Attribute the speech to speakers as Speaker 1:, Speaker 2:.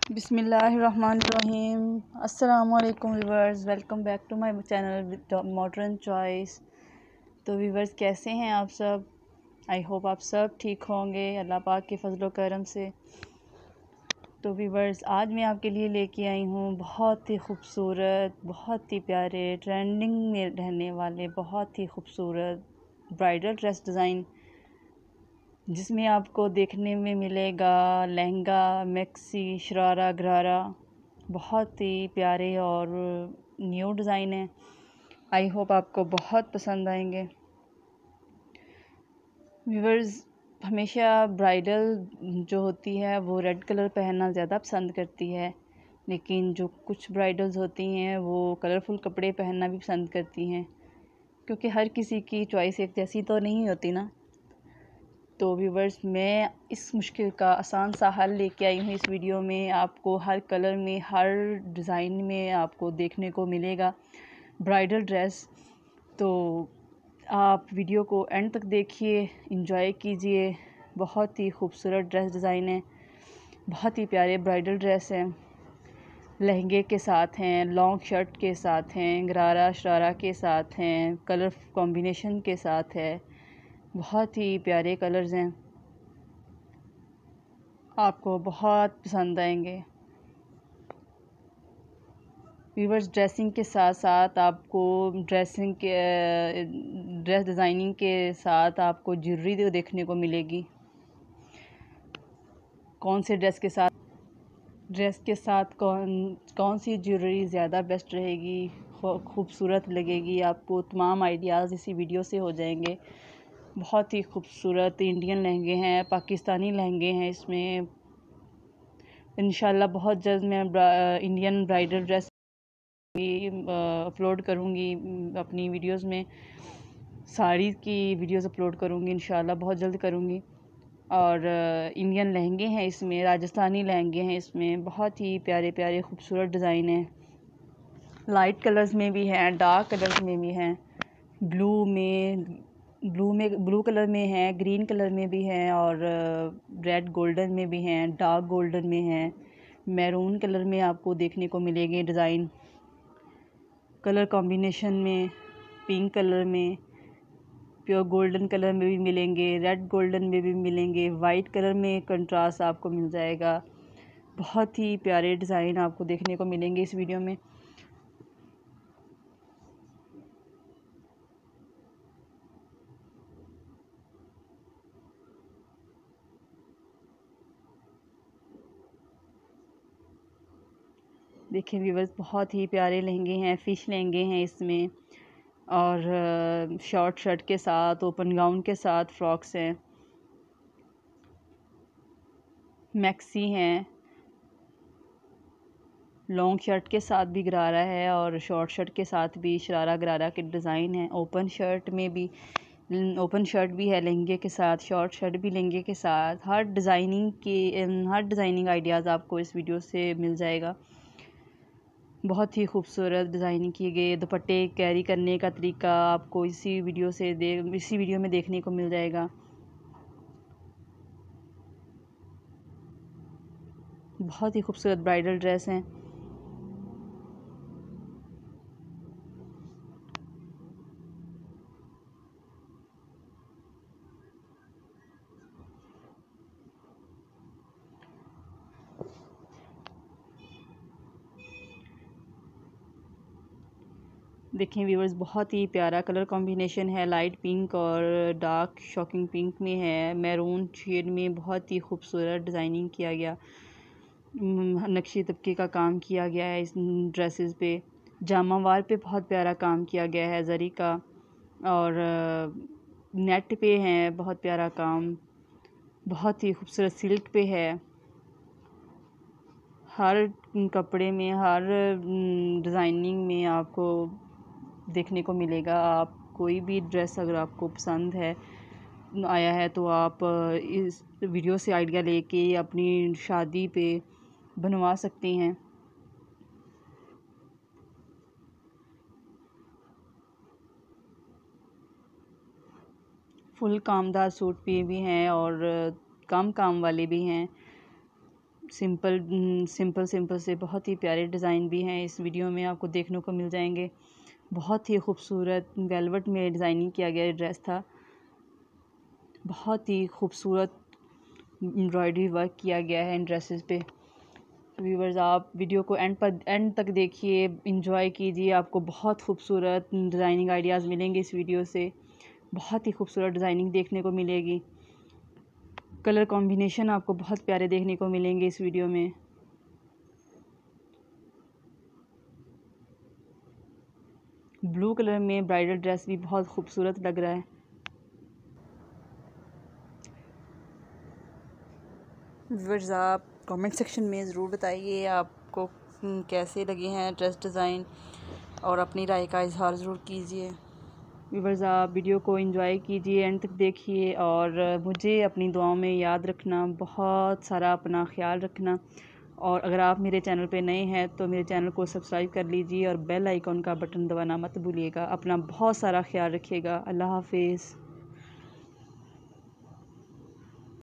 Speaker 1: बिस्मिल्लाहिर्रहमानिर्रहीम। अस्सलामुअलैकुम viewers, welcome back to my channel modern choice. तो व्यूवर्स, कैसे हैं आप सब? आई होप आप सब ठीक होंगे अल्लाह पाक के फजलो करम से। तो व्यूवर्स, आज मैं आपके लिए लेके आई हूँ बहुत ही खूबसूरत, बहुत ही प्यारे, ट्रेंडिंग में रहने वाले बहुत ही खूबसूरत ब्राइडल ड्रेस डिज़ाइन, जिसमें आपको देखने में मिलेगा लहंगा, मैक्सी, शरारा, गरारा। बहुत ही प्यारे और न्यू डिज़ाइन है। आई होप आपको बहुत पसंद आएंगे। व्यूवर्स, हमेशा ब्राइडल जो होती है वो रेड कलर पहनना ज़्यादा पसंद करती है, लेकिन जो कुछ ब्राइडल्स होती हैं वो कलरफुल कपड़े पहनना भी पसंद करती हैं, क्योंकि हर किसी की चॉइस एक जैसी तो नहीं होती ना। तो व्यूवर्स, मैं इस मुश्किल का आसान सा हल लेके आई हूँ इस वीडियो में। आपको हर कलर में, हर डिज़ाइन में आपको देखने को मिलेगा ब्राइडल ड्रेस। तो आप वीडियो को एंड तक देखिए, एंजॉय कीजिए। बहुत ही खूबसूरत ड्रेस डिज़ाइन है, बहुत ही प्यारे ब्राइडल ड्रेस हैं। लहंगे के साथ हैं, लॉन्ग शर्ट के साथ हैं, गरारा शरारा के साथ हैं, कलर कॉम्बिनेशन के साथ है। बहुत ही प्यारे कलर्स हैं, आपको बहुत पसंद आएंगे। व्यूवर्स, ड्रेसिंग के साथ साथ आपको ड्रेस डिज़ाइनिंग के साथ आपको ज्वेलरी देखने को मिलेगी। कौन से ड्रेस के साथ कौन सी ज्वेलरी ज़्यादा बेस्ट रहेगी, खूबसूरत लगेगी, आपको तमाम आइडियाज़ इसी वीडियो से हो जाएंगे। बहुत ही खूबसूरत इंडियन लहंगे हैं, पाकिस्तानी लहंगे हैं। इसमें इंशाल्लाह बहुत जल्द मैं इंडियन ब्राइडल ड्रेस अपलोड करूँगी अपनी वीडियोस में। साड़ी की वीडियोस अपलोड करूँगी इंशाल्लाह, बहुत जल्द करूँगी। और इंडियन लहंगे हैं इसमें, राजस्थानी लहंगे हैं इसमें। बहुत ही प्यारे प्यारे खूबसूरत डिज़ाइन हैं। लाइट कलर्स में भी हैं, डार्क कलर्स में भी हैं, ब्लू कलर में हैं, ग्रीन कलर में भी हैं, और रेड गोल्डन में भी हैं, डार्क गोल्डन में हैं, मैरून कलर में आपको देखने को मिलेंगे डिज़ाइन। कलर कॉम्बिनेशन में पिंक कलर में, प्योर गोल्डन कलर में भी मिलेंगे, रेड गोल्डन में भी मिलेंगे, वाइट कलर में कंट्रास्ट आपको मिल जाएगा। बहुत ही प्यारे डिज़ाइन आपको देखने को मिलेंगे इस वीडियो में। देखिए व्यूवर्स, बहुत ही प्यारे लहंगे हैं, फ़िश लहंगे हैं इसमें, और शॉर्ट शर्ट के साथ, ओपन गाउन के साथ फ्रॉक्स हैं, मैक्सी हैं, लॉन्ग शर्ट के साथ भी गरारा है, और शॉर्ट शर्ट के साथ भी शरारा गरारा के डिज़ाइन है। ओपन शर्ट भी है लहंगे के साथ, शॉर्ट शर्ट भी लहंगे के साथ। हर डिज़ाइनिंग आइडियाज़ आपको इस वीडियो से मिल जाएगा। बहुत ही खूबसूरत डिज़ाइनिंग किए गए दुपट्टे कैरी करने का तरीका आपको इसी वीडियो में देखने को मिल जाएगा। बहुत ही खूबसूरत ब्राइडल ड्रेस हैं। देखें व्यूवर्स, बहुत ही प्यारा कलर कॉम्बिनेशन है, लाइट पिंक और डार्क शॉकिंग पिंक में है, मैरून शेड में। बहुत ही खूबसूरत डिज़ाइनिंग किया गया, नक्शे तबके का काम किया गया है इस ड्रेसेस पे। जामावार पे बहुत प्यारा काम किया गया है जरी का, और नेट पे है बहुत प्यारा काम। बहुत ही खूबसूरत सिल्क पे है। हर कपड़े में, हर डिज़ाइनिंग में आपको देखने को मिलेगा। आप कोई भी ड्रेस अगर आपको पसंद आया है तो आप इस वीडियो से आइडिया लेके अपनी शादी पे बनवा सकती हैं। फुल कामदार सूट पे भी हैं और कम काम वाले भी हैं। सिंपल से बहुत ही प्यारे डिज़ाइन भी हैं इस वीडियो में आपको देखने को मिल जाएंगे। बहुत ही खूबसूरत वेलवेट में डिज़ाइनिंग किया गया ड्रेस था। बहुत ही खूबसूरत एम्ब्रॉयडरी वर्क किया गया है इन ड्रेसेस पे। व्यूवर्स, आप वीडियो को एंड तक देखिए, इंजॉय कीजिए। आपको बहुत खूबसूरत डिज़ाइनिंग आइडियाज़ मिलेंगे इस वीडियो से। बहुत ही खूबसूरत डिज़ाइनिंग देखने को मिलेगी। कलर कॉम्बिनेशन आपको बहुत प्यारे देखने को मिलेंगे इस वीडियो में। ब्लू कलर में ब्राइडल ड्रेस भी बहुत खूबसूरत लग रहा है। व्यूअर्स, आप कमेंट सेक्शन में ज़रूर बताइए आपको कैसे लगे हैं ड्रेस डिज़ाइन, और अपनी राय का इजहार ज़रूर कीजिए। व्यूअर्स, आप वीडियो को एंजॉय कीजिए, एंड तक देखिए, और मुझे अपनी दुआओं में याद रखना, बहुत सारा अपना ख्याल रखना। और अगर आप मेरे चैनल पे नए हैं तो मेरे चैनल को सब्सक्राइब कर लीजिए और बेल आइकॉन का बटन दबाना मत भूलिएगा। अपना बहुत सारा ख्याल रखिएगा। अल्लाह हाफिज़।